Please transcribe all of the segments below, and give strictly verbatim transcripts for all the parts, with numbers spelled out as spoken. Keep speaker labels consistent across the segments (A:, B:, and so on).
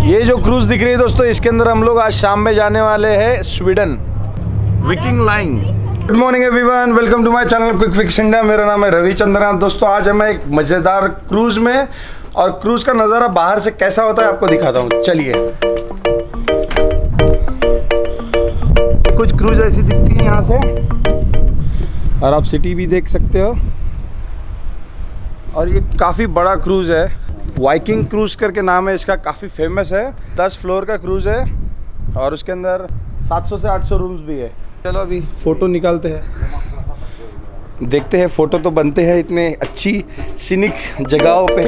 A: ये जो क्रूज दिख रही है दोस्तों, इसके अंदर हम लोग आज शाम में जाने वाले हैं Sweden, Viking line. Good morning everyone, welcome to my channel Kwik Fix India. मेरा नाम है रविचंद्रन। दोस्तों आज हम एक मज़ेदार क्रूज में, और क्रूज का नज़ारा बाहर से कैसा होता है आपको दिखाता हूँ। चलिए, कुछ क्रूज ऐसी दिखती है यहाँ से, और आप सिटी भी देख सकते हो। और ये काफ़ी बड़ा क्रूज है, वाइकिंग क्रूज करके नाम है इसका, काफ़ी फेमस है। दस फ्लोर का क्रूज है और उसके अंदर सात सौ से आठ सौ रूम्स भी है। चलो अभी फ़ोटो निकालते हैं, देखते हैं फ़ोटो तो बनते हैं इतने अच्छी सीनिक जगहों पे।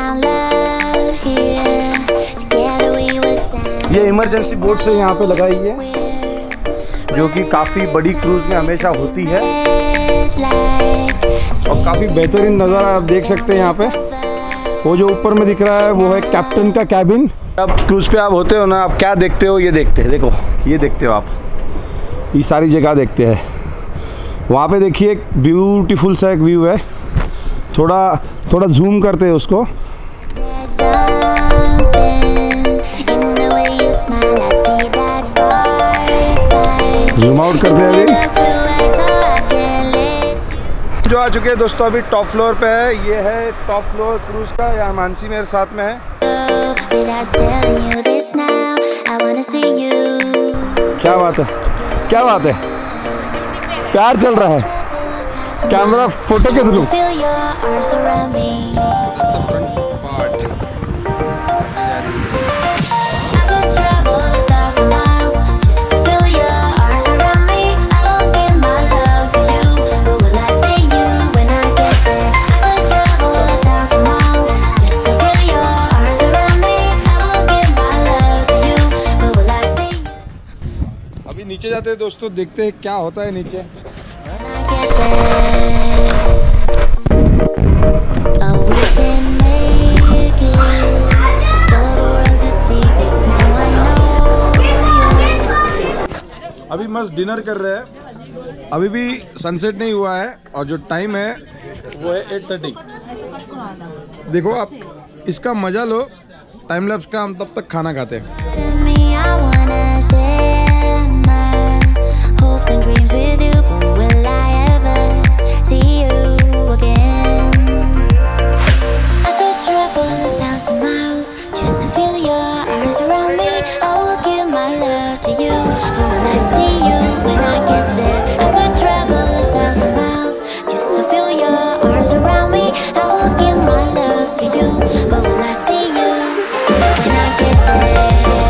A: ये इमरजेंसी बोट से यहाँ पे लगाई है, जो कि काफ़ी बड़ी क्रूज में हमेशा होती है, और काफ़ी बेहतरीन नज़ारा आप देख सकते हैं यहाँ पे। वो जो ऊपर में दिख रहा है वो है कैप्टन का कैबिन। अब क्रूज पे आप होते हो ना, आप क्या देखते हो? ये देखते हैं, देखो ये देखते हो आप, ये सारी जगह देखते हैं। वहाँ पे देखिए एक ब्यूटीफुल सा एक व्यू है, थोड़ा थोड़ा जूम करते हैं उसको। जूम आउट करते हैं अभी। जो आ चुके हैं दोस्तों, अभी टॉप फ्लोर पे है। ये है टॉप फ्लोर क्रूज का। यहाँ मानसी मेरे साथ में है। क्या बात है, क्या बात है, प्यार चल रहा है, कैमरा फोटो के थ्रू। नीचे जाते हैं दोस्तों, देखते हैं क्या होता है नीचे। अभी मस्त डिनर कर रहे हैं, अभी भी सनसेट नहीं हुआ है, और जो टाइम है वो है एट थर्टी। देखो आप इसका मजा लो, टाइम लैप्स का। हम तब तक खाना खाते हैं। And dreams with you, but will I ever see you again? I could travel a thousand miles just to feel your arms around me. I will give my love to you, but will I see you when I get there? I could travel a thousand miles just to feel your arms around me. I will give my love to you, but will I see you when I get there?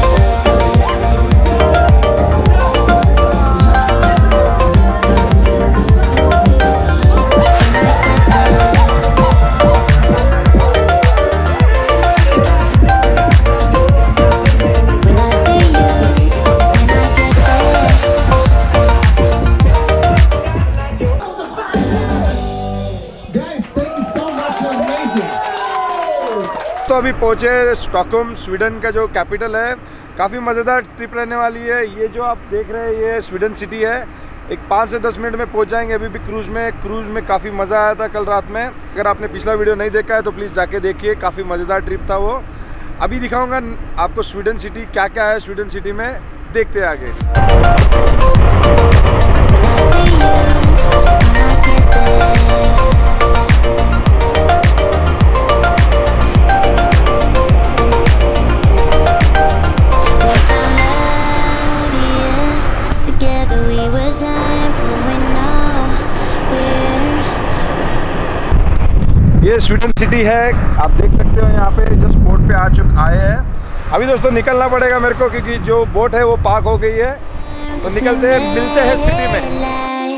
A: तो अभी पहुँचे Stockholm, Sweden का जो capital है। काफ़ी मज़ेदार trip रहने वाली है। ये जो आप देख रहे हैं ये स्वीडन सिटी है। एक पाँच से दस मिनट में पहुँच जाएंगे। अभी भी क्रूज़ में क्रूज़ में काफ़ी मज़ा आया था कल रात में। अगर आपने पिछला वीडियो नहीं देखा है तो प्लीज़ जाके देखिए, काफ़ी मज़ेदार ट्रिप था वो। अभी दिखाऊँगा आपको स्वीडन सिटी, क्या क्या है स्वीडन सिटी में, देखते आगे। ये स्वीडन सिटी है, आप देख सकते हो। यहाँ पे जो बोट पे आ चुके आए हैं। अभी दोस्तों निकलना पड़ेगा मेरे को, क्योंकि जो बोट है वो पार्क हो गई है। तो निकलते हैं, मिलते हैं सिटी में।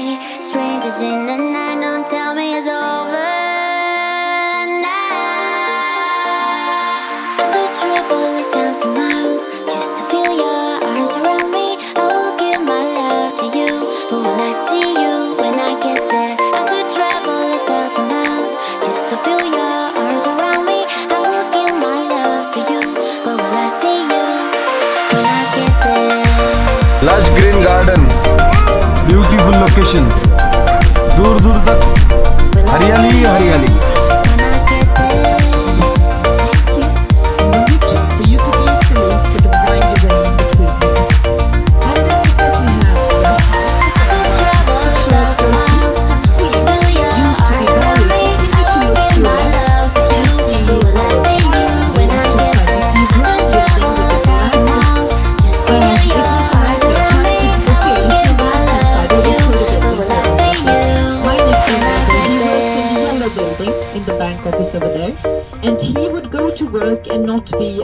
A: Lush green garden, beautiful location, दूर दूर तक हरियाली ही हरियाली।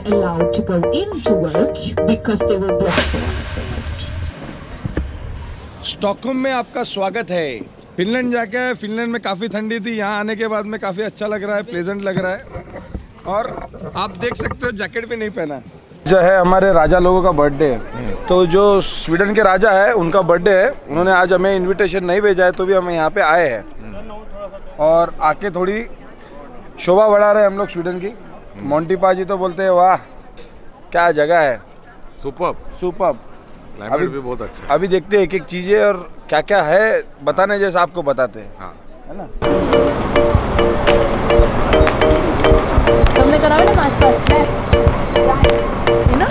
B: allowed to go into work because they were blocked for unemployment.
C: Stockholm में आपका स्वागत है। फिनलैंड जाके आए। फिनलैंड में काफ़ी ठंडी थी, यहाँ आने के बाद में काफ़ी अच्छा लग रहा है, प्लेजेंट लग रहा है। और आप देख सकते हो जैकेट भी नहीं पहना। जो है हमारे राजा लोगों का बर्थडे है, तो जो स्वीडन के राजा है उनका बर्थडे है। उन्होंने आज हमें इनविटेशन नहीं भेजा है, तो भी हम यहाँ पे आए हैं और आके थोड़ी शोभा बढ़ा रहे हैं हम लोग स्वीडन की। मोंटी पाजी तो बोलते हैं वाह क्या जगह है,
D: सुपर्ब
C: सुपर्ब।
D: क्लाइमेट भी बहुत अच्छा है।
C: अभी देखते हैं एक एक चीज़ें और क्या क्या है बताने जैसा आपको बताते हैं।
D: हाँ
C: है ना।
E: तुमने करा ना पाँच पाँच है ना।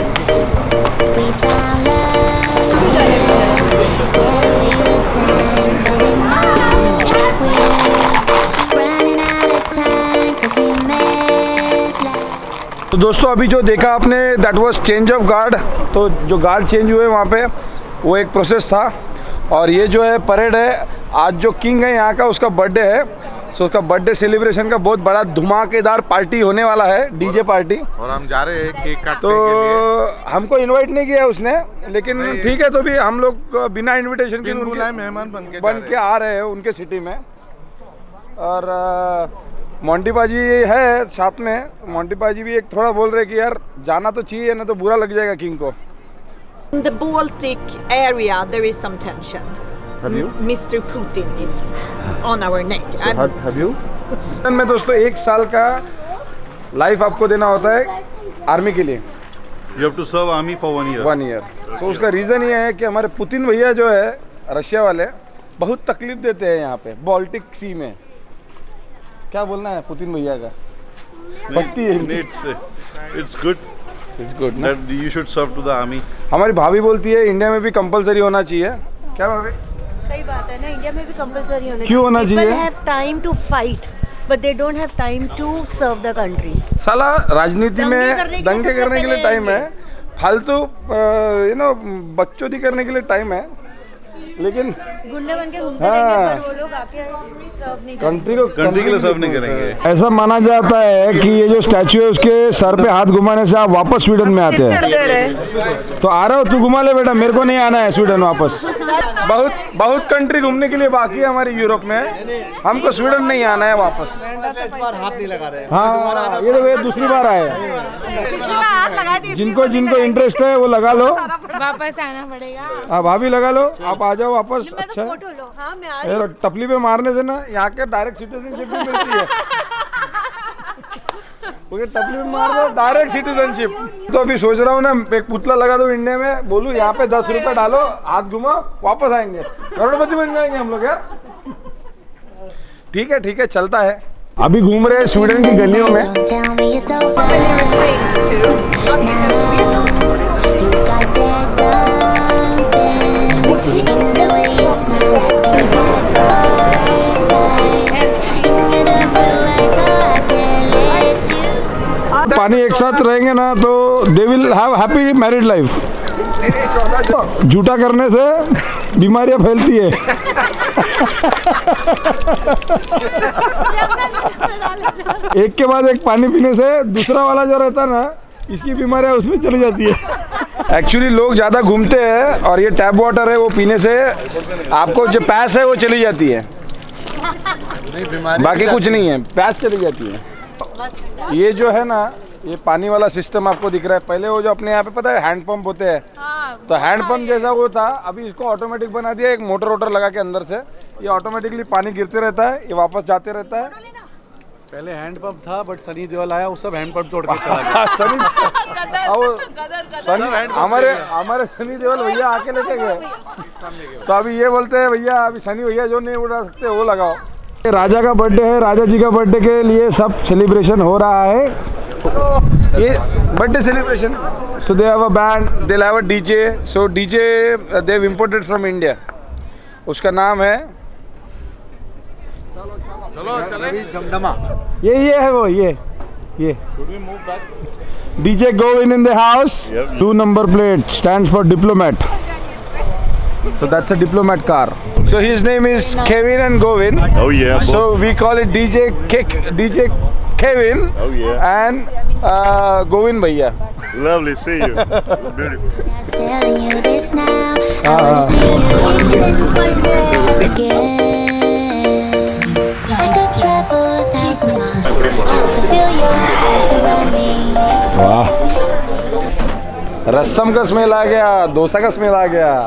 C: तो दोस्तों अभी जो देखा आपने that was change of guard. तो जो गार्ड चेंज हुए वहाँ पे वो एक प्रोसेस था। और ये जो है परेड है, आज जो किंग है यहाँ का उसका बर्थडे है, सो उसका बर्थडे सेलिब्रेशन का बहुत बड़ा धमाकेदार पार्टी होने वाला है, डीजे पार्टी।
D: और हम जा रहे हैं केक काटने
C: तो
D: के लिए।
C: हमको इनवाइट नहीं किया उसने, लेकिन ठीक है। तो भी हम लोग बिना इनविटेशन के
D: बुलाए मेहमान बन के
C: बन के आ रहे हैं उनके सिटी में। और मोंटी पाजी है साथ में। मोंटी पाजी भी एक थोड़ा बोल रहे कि यार जाना तो चाहिए, ना तो बुरा लग जाएगा किंग को।
B: In the Baltic area, there is some tension.
C: Have you?
B: Mister Putin is on our neck.
C: So, have, have you? में दोस्तों एक साल का लाइफ आपको देना होता है आर्मी के लिए।
D: You have to serve army for one year.
C: One year. तो उसका रीज़न ये है कि हमारे पुतिन भैया जो है रशिया वाले बहुत तकलीफ देते हैं यहाँ पे बाल्टिक सी में। क्या बोलना है पुतिन भैया का? पट्टी है।
D: It's it's good.
C: It's good ना?
D: That you should serve to the army.
C: हमारी भाभी बोलती है इंडिया में भी कंपलसरी होना चाहिए। क्या भाभी?
E: सही बात है ना, इंडिया में भी कंपलसरी होना चाहिए।
C: क्यों होना चाहिए?
E: People have time to fight, but they don't have time to serve the country.
C: साला राजनीति में दंगे करने के लिए टाइम है, फालतू यू नो बच्चों करने के लिए टाइम है, लेकिन
E: गुंडे बन के घूमते रहेंगे, पर वो लोग आके सर्व नहीं करेंगे।
C: कंट्री को
D: कंट्री के लिए सर्व नहीं करेंगे।
C: ऐसा माना जाता है कि ये जो स्टैचू है उसके सर पे हाथ घुमाने से आप वापस स्वीडन में आते हैं। तो आ रहा हो तू घुमा ले बेटा, मेरे को नहीं आना है स्वीडन वापस। बहुत बहुत कंट्री घूमने के लिए बाकी है हमारी यूरोप में, हमको स्वीडन नहीं आना है वापस।
F: इस बार हाथ नहीं लगा रहे।
C: हाँ ये तो दूसरी बार आए। जिनको जिनको इंटरेस्ट है वो लगा लो,
E: वापस आना पड़ेगा।
C: हाँ भाभी लगा लो, आप आ जाओ वापस। अच्छा
E: फोटो लो। हाँ मैं आ रही हूँ।
C: टपली पे मारने से ना यहाँ के डायरेक्ट सिटीजनशिप भी मिलती है। टपली में मार दो डायरेक्ट सिटीजनशिप। तो अभी सोच रहा हूँ ना एक पुतला लगा दो इंडिया में, बोलूँ यहाँ पे दस रुपए डालो, हाथ घुमाओ, वापस आएंगे, करोड़पति बन जाएंगे हम लोग यार। ठीक है ठीक है चलता है। अभी घूम रहे हैं स्वीडन की गलियों में। पानी एक साथ रहेंगे ना तो they will have happy married life. झूठा करने से बीमारियां फैलती है। एक के बाद एक पानी पीने से दूसरा वाला जो रहता है ना, इसकी बीमारियां उसमें चली जाती है। एक्चुअली लोग ज़्यादा घूमते हैं और ये टैप वाटर है, वो पीने से आपको जो प्यास है वो चली जाती है, बाकी कुछ नहीं है, प्यास चली जाती है। ये जो है ना ये पानी वाला सिस्टम आपको दिख रहा है। पहले वो जो अपने यहाँ पे पता है हैंड पंप होते हैं, तो हैंड पंप जैसा वो था, अभी इसको ऑटोमेटिक बना दिया। एक मोटर वोटर लगा के अंदर से ये ऑटोमेटिकली पानी गिरते रहता है, ये वापस जाते रहता है।
F: पहले हैंड पंप था, बट सनी देओल आया, वो सब हैंड पंप तोड़ के चला गया।
C: सनी सनी हमारे हमारे सनी देओल भैया आके लेके गए, तो अभी ये बोलते हैं भैया अभी सनी भैया जो नहीं उड़ा सकते वो लगाओ। राजा का बर्थडे है, राजा जी का बर्थडे के लिए सब सेलिब्रेशन हो रहा है। ये birthday celebration, so they have a band, they have a DJ. So DJ they have imported from India, उसका नाम है
D: चलो चले
F: जमजमा।
C: ये ये है वो ये ये DJ Govin in the house. Two number plate stands for diplomat, so that's a diplomat car. So his name is Kevin and Govin.
D: Oh yeah.
C: So we call it D J Kick, D J Kevin.
D: Oh yeah.
C: And Govind भैया।
D: Lovely, see you. Beautiful.
A: Telling you this now, I wanna see you again. I could travel a thousand miles just to feel your arms around me.
C: वाह, रसम का smell आ गया, डोसा का smell आ गया।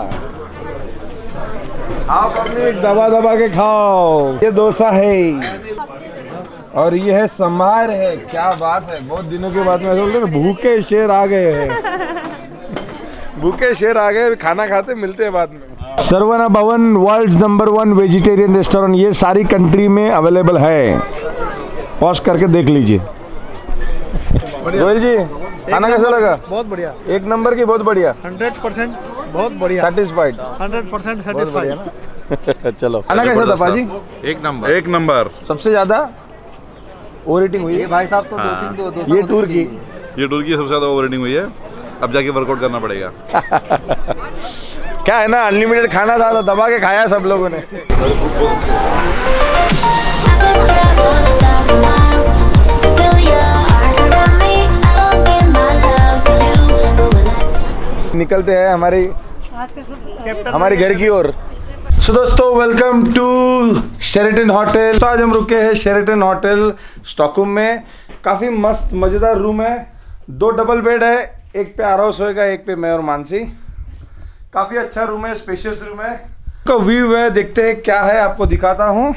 C: आओ public, दबा दबा के खाओ। ये डोसा है और ये है संभार है। क्या बात है, बहुत दिनों के बाद में ऐसा बोलते हैं भूखे शेर आ गए हैं। भूखे शेर आ गए, खाना खाते मिलते हैं बाद में। Saravana Bhavan world number one vegetarian restaurant, ये सारी कंट्री में अवेलेबल है। पॉज करके देख लीजिए। जोएल जी, खाना कैसा लगा?
F: बहुत बढ़िया,
C: एक नंबर की, बहुत बढ़िया,
F: हंड्रेड परसेंट बहुत बढ़िया,
C: सेटिस्फाइड,
F: हंड्रेड परसेंट सेटिस्फाइड।
C: चलो, खाना कैसा था पाजी?
D: एक नंबर, एक नंबर।
C: सबसे ज्यादा ओवर रेटिंग हुई है
F: भाई साहब तो
D: हाँ।
F: दो तीन दो, दो
C: ये टूर की।
D: ये टूर की सबसे ज्यादा ओवर रेटिंग हुई है। अब जाके वर्कआउट करना पड़ेगा।
C: क्या है ना, अनलिमिटेड खाना था तो दबा के खाया सब लोगों ने।
A: I could travel a thousand miles just to feel your arms around me. I won't give my love to you, but will I?
C: निकलते हैं हमारी हमारी घर की ओर। सो दोस्तों, वेलकम टू शेरेटन होटल। तो आज हम रुके हैं शेरेटन होटल स्टॉकहोम में। काफ़ी मस्त मज़ेदार रूम है, दो डबल बेड है, एक पे आरव सोएगा, एक पे मैं और मानसी। काफ़ी अच्छा रूम है, स्पेशियस रूम है। का व्यू है, देखते हैं क्या है, आपको दिखाता हूँ।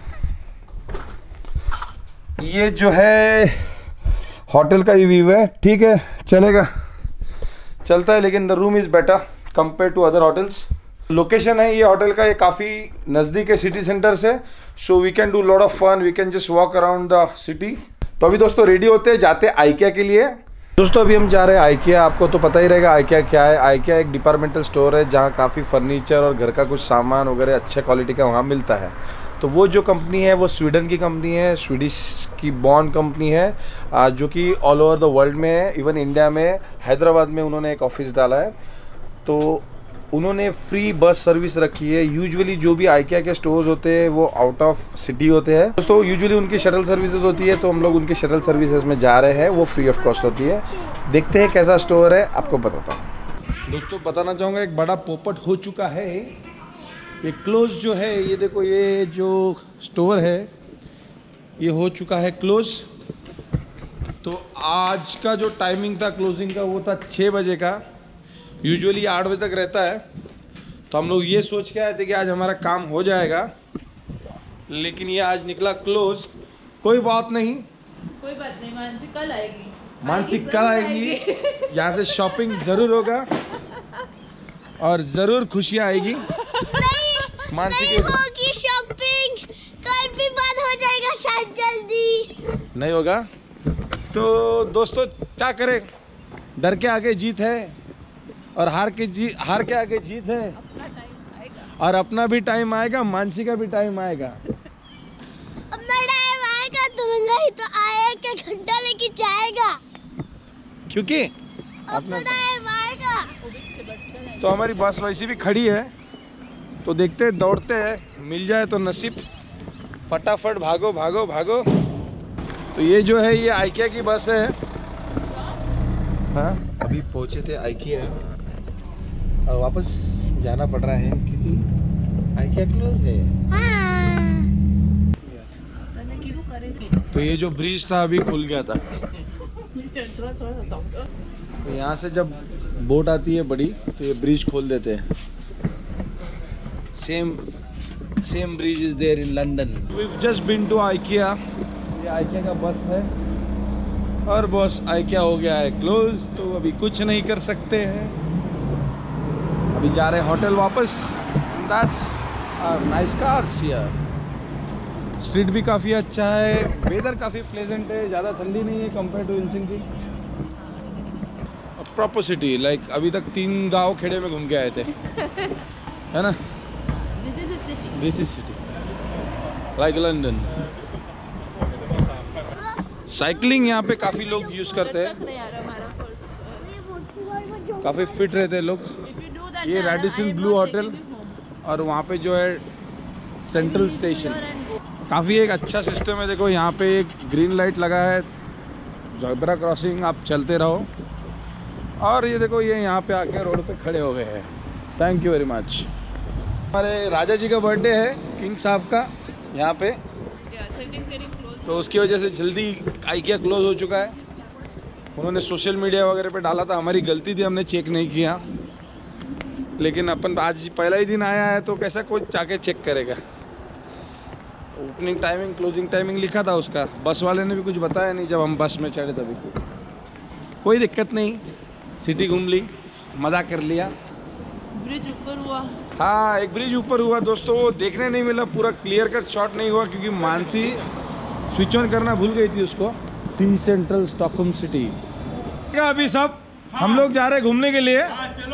C: ये जो है होटल का ही व्यू है, ठीक है, चलेगा, चलता है, लेकिन the room is better compare to other hotels. Location है ये होटल का, ये काफ़ी नज़दीक है सिटी सेंटर से, so we can do lot of fun, we can just walk around the city. तो अभी दोस्तों रेडी होते हैं, जाते हैं आइकिया के लिए। दोस्तों अभी हम जा रहे हैं आइकिया। आपको तो पता ही रहेगा आइकिया क्या है। आइकिया एक डिपार्टमेंटल स्टोर है जहाँ काफ़ी फर्नीचर और घर का कुछ सामान वगैरह अच्छे क्वालिटी का वहाँ मिलता है। तो वो जो कंपनी है वो स्वीडन की कंपनी है, स्वीडिश की बॉर्न कंपनी है, जो कि ऑल ओवर द वर्ल्ड में है। इवन इंडिया में हैदराबाद में उन्होंने एक ऑफिस डाला है। तो उन्होंने फ्री बस सर्विस रखी है। यूजुअली जो भी आइकिया के स्टोर्स होते हैं वो आउट ऑफ सिटी होते हैं, दोस्तों यूजुअली उनकी शटल सर्विसेज होती है। तो हम लोग उनकी शटल सर्विसेज में जा रहे हैं, वो फ्री ऑफ कॉस्ट होती है। देखते हैं कैसा स्टोर है, आपको बताता हूँ। दोस्तों बताना चाहूँगा, एक बड़ा पोपट हो चुका है। ये क्लोज जो है, ये देखो, ये जो स्टोर है ये हो चुका है क्लोज। तो आज का जो टाइमिंग था क्लोजिंग का वो था छः बजे का। यूजुअली आठ बजे तक रहता है। तो हम लोग ये सोच के आए थे कि आज हमारा काम हो जाएगा, लेकिन ये आज निकला क्लोज। कोई बात नहीं,
G: कोई बात नहीं, मानसी कल आएगी।
C: मानसी कल आएगी, यहाँ से शॉपिंग ज़रूर होगा और ज़रूर खुशियाँ आएगी। मानसी की
H: होगी शॉपिंग, कल भी बंद हो जाएगा शायद, जल्दी
C: नहीं होगा। तो दोस्तों क्या करें, डर के आगे जीत है और हार के जी हार के आगे जीत है।
G: अपना टाइम आएगा
C: और अपना भी टाइम आएगा, मानसी का भी टाइम आएगा।
H: अपना टाइम आएगा, तुरंगा ही तो आएगा, घंटा लेके जाएगा,
C: क्योंकि
H: अपना टाइम आएगा।
C: तो हमारी बस वैसी भी खड़ी है, तो देखते हैं, दौड़ते हैं, मिल जाए तो नसीब। फटाफट भागो भागो भागो। तो ये जो है ये आइकिया की बस है। हाँ, अभी पहुंचे थे आइकिया और वापस जाना पड़ रहा है क्योंकि आइकिया क्लोज है। तो ये जो ब्रिज था अभी खुल गया था। तो यहाँ से जब बोट आती है बड़ी तो ये ब्रिज खोल देते हैं। Same same bridge is there in London. We just been to IKEA. ये आइकिया का बस है और बस आइकिया हो गया है क्लोज, तो अभी कुछ नहीं कर सकते हैं। अभी जा रहे हैं होटल वापस। That's nice cars here. Street भी काफ़ी अच्छा है, वेदर काफ़ी प्लेजेंट है, ज़्यादा ठंडी नहीं है compare to Helsinki. Proper city, like अभी तक तीन गांव खेड़े में घूम के आए थे, है ना। This is city like London. Cycling यहाँ पे काफ़ी लोग यूज़ करते हैं, काफ़ी फिट रहते हैं लोग। ये रेडिसन ब्लू होटल और वहाँ पे जो है सेंट्रल स्टेशन, काफ़ी एक अच्छा सिस्टम है। देखो यहाँ पे एक ग्रीन लाइट लगा है, ज़ेब्रा क्रॉसिंग आप चलते रहो। और ये देखो ये यहाँ पे आके रोड पे खड़े हो गए हैं। Thank you very much. हमारे राजा जी का बर्थडे है, किंग साहब का यहाँ पे, तो उसकी वजह से जल्दी आइकिया क्लोज हो चुका है। उन्होंने सोशल मीडिया वगैरह पे डाला था, हमारी गलती थी, हमने चेक नहीं किया। लेकिन अपन आज पहला ही दिन आया है तो कैसा कोई जाके चेक करेगा। ओपनिंग टाइमिंग क्लोजिंग टाइमिंग लिखा था उसका, बस वाले ने भी कुछ बताया नहीं जब हम बस में चढ़े तभी। कोई दिक्कत नहीं, सिटी घूम ली, मज़ा कर लिया।
G: ब्रिज ऊपर हुआ।
C: हाँ एक ब्रिज ऊपर हुआ दोस्तों, वो देखने नहीं मिला, पूरा क्लियर कट शॉट नहीं हुआ क्योंकि मानसी स्विच ऑन करना भूल गई थी उसको। T central Stockholm city. अभी सब हम लोग जा रहे हैं घूमने के लिए,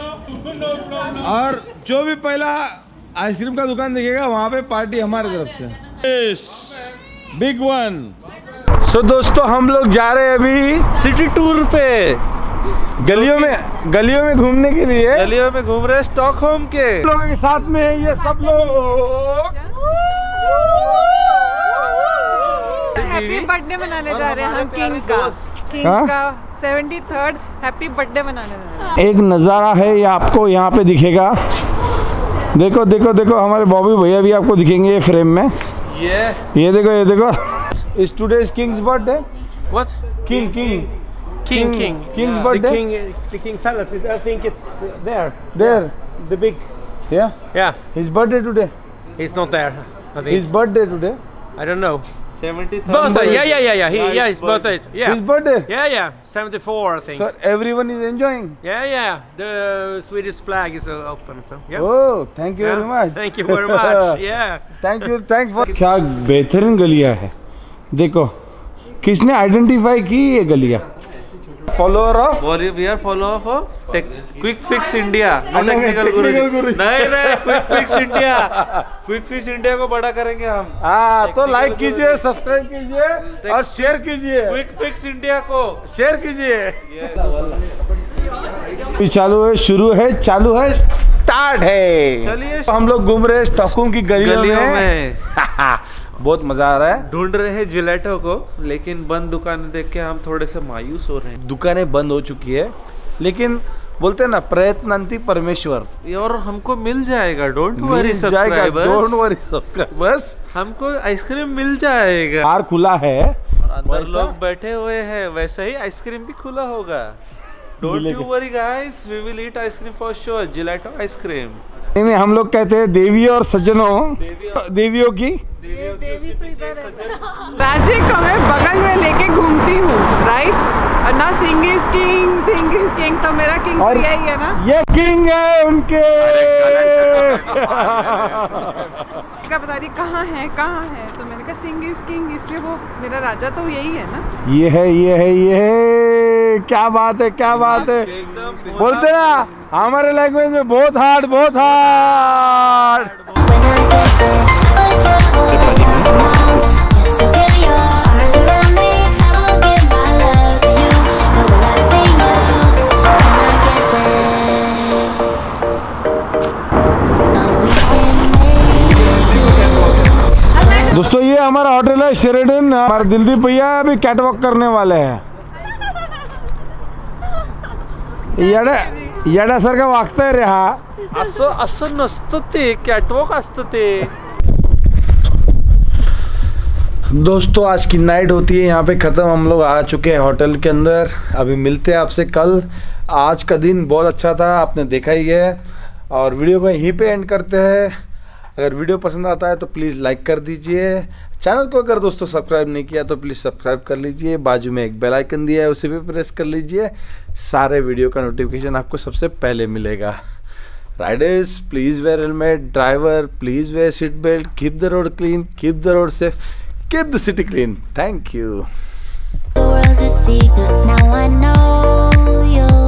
C: और जो भी पहला आइसक्रीम का दुकान दिखेगा वहाँ पे पार्टी हमारी तरफ से। Big one. सो दोस्तों हम लोग जा रहे हैं अभी
I: सिटी टूर पे,
C: गलियों में गलियों में घूमने के लिए।
I: गलियों में घूम रहे हैं स्टॉकहोम के
C: लोगों के साथ में ये सब लोग।
J: हैप्पी बर्थडे मनाने जा रहे हैं हम किंग का किंग
C: हाँ?
J: का सेवेंटी थर्ड हैप्पी बर्थडे मनाने जा रहे हैं।
C: एक नज़ारा है ये आपको यहाँ पे दिखेगा। देखो देखो देखो हमारे बॉबी भैया भी आपको दिखेंगे ये फ्रेम में।
I: ये
C: ये देखो ये देखो, इस today's king's birthday.
I: What?
C: King king
I: King, king,
C: King's
I: yeah,
C: birthday?
I: The king, the king palace. I think it's there.
C: There.
I: The big.
C: Yeah.
I: Yeah.
C: His birthday today.
I: He's not there. I think.
C: His birthday today.
I: I don't know. Seventy. Birthday. Yeah, yeah, yeah, yeah. He, yeah, his birthday. Yeah.
C: His birthday.
I: Yeah, yeah. Seventy-four, I think.
C: So everyone is enjoying.
I: Yeah, yeah. The Swedish flag is uh, open, so. Yeah.
C: Oh, thank you
I: Yeah.
C: very much.
I: Thank you very much. Yeah.
C: Thank you, thanks for. क्या बेहतरीन गलियाँ है, देखो किसने identify की ये गलियाँ। Follower of?
I: We are follower of tech, Kwik Fix India. No
C: नहीं,
I: technical
C: technical
I: guru.
C: guru.
I: नहीं नहीं, Kwik Fix India. Kwik Fix India को बड़ा करेंगे हम।
C: हाँ तो लाइक कीजिए, सब्सक्राइब कीजिए और शेयर कीजिए।
I: Kwik Fix India को
C: शेयर कीजिए। चालू है, शुरू है, चालू है, स्टार्ट है।
I: चलिए
C: हम लोग घूम रहे हैं स्टॉकहोम की गलियों,
I: गलियों
C: में,
I: में।
C: बहुत मजा आ रहा है।
I: ढूंढ रहे हैं जिलेटो को, लेकिन बंद दुकानें देख के हम थोड़े से मायूस हो रहे हैं।
C: दुकानें बंद हो चुकी है, लेकिन बोलते हैं ना प्रयत्नंती परमेश्वर।
I: और हमको मिल जाएगा, डोंट वरी
C: मिल जाएगा,
I: सब्सक्राइबर्स।
C: Don't worry subscribers.
I: हमको आइसक्रीम मिल जाएगा।
C: बाहर खुला है,
I: अंदर लोग बैठे हुए हैं, वैसे ही आइसक्रीम भी खुला होगा। Don't you worry guys, we will eat ice cream for sure, gelato ice cream.
C: नहीं नहीं, हम लोग कहते हैं देवी और सज्जनों, देवियों की।
J: ये देवी तो इधर है। राज्य को मैं बगल में लेके घूमती हूँ, राइट? और ना Singh is king, Singh is king, तो मेरा किंग तो यही है ना।
C: ये किंग है उनके।
J: क्या बता रही कहाँ है कहाँ है, तो मैंने कहा सिंग इज किंग, इसलिए वो मेरा राजा तो यही है ना।
C: ये है ये है ये है, क्या बात है क्या बात है। बोलते ना हमारे लैंग्वेज में बहुत हार्ड बहुत हार्ड। दोस्तों ये हमारा होटल है शेरेडन। हमारे दिलदीप भैया अभी कैटवॉक करने वाले हैं। येडा येडा सारखं वागताय रे हा।
I: असं असं नसतं ते, कॅटवॉक असतं ते।
C: दोस्तों आज की नाइट होती है यहाँ पे ख़त्म, हम लोग आ चुके हैं होटल के अंदर। अभी मिलते हैं आपसे कल। आज का दिन बहुत अच्छा था, आपने देखा ही है, और वीडियो को यहीं पे एंड करते हैं। अगर वीडियो पसंद आता है तो प्लीज़ लाइक कर दीजिए। चैनल को अगर दोस्तों सब्सक्राइब नहीं किया तो प्लीज़ सब्सक्राइब कर लीजिए। बाजू में एक बेल आइकन दिया है, उसे भी प्रेस कर लीजिए। सारे वीडियो का नोटिफिकेशन आपको सबसे पहले मिलेगा। Riders please wear helmet, driver please wear seat belt, keep the road clean, keep the road safe, keep the city clean. Thank you.
A: The world to see, 'cause now I know you.